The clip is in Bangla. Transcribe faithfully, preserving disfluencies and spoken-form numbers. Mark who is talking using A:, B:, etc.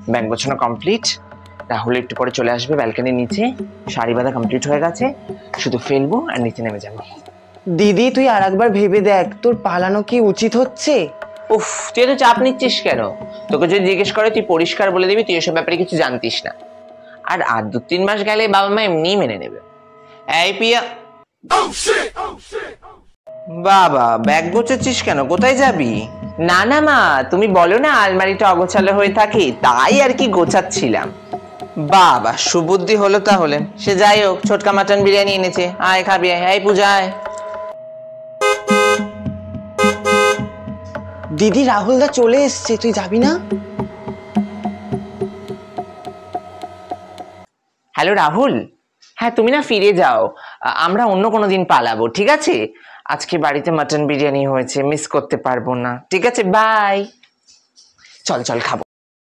A: ব্যাগ গোছানো কমপ্লিট। রাহুল একটু পরে চলে আসবে ব্যালকনির নিচে। শাড়ি বাঁধা কমপ্লিট হয়ে গেছে, শুধু ফেলবো আর নিচে নেমে যাবো।
B: দিদি তুই আর একবার ভেবে দেখ, তোর পালানো কি উচিত হচ্ছে?
A: উফ, তুই তো চাপ নিচ্ছিস কেন? তোকে যদি জিজ্ঞেস করে তুই পরিষ্কার বলে দিবি তুই এসব ব্যাপারে কিছু জানতিস না। আর আর দু তিন মাস গেলে বাবা মা এমনিই মেনে নেবে। এই পিয়া, বাবা ব্যাগ গোছাচ্ছিস কেন? কোথায় যাবি? না না মা, তুমি বলো না আলমারিটা অগোছালো হয়ে থাকে, তাই আর কি গোছাচ্ছিলাম। বাবা সুবুদ্ধি হলো তাহলে। সে যাই হোক, ছোটকা মাটন বিরিয়ানি এনেছে, আয় খাবি। এই পূজা আয়।
B: দিদি রাহুলদা চলে এসছে, তুই যাবি না?
A: হ্যালো রাহুল, হ্যাঁ তুমি না ফিরে যাও, আমরা অন্য কোনো দিন পালাবো, ঠিক আছে? আজকে বাড়িতে মাটন বিরিয়ানি হয়েছে, মিস করতে পারবো না, ঠিক আছে? বাই। চল চল খাবো।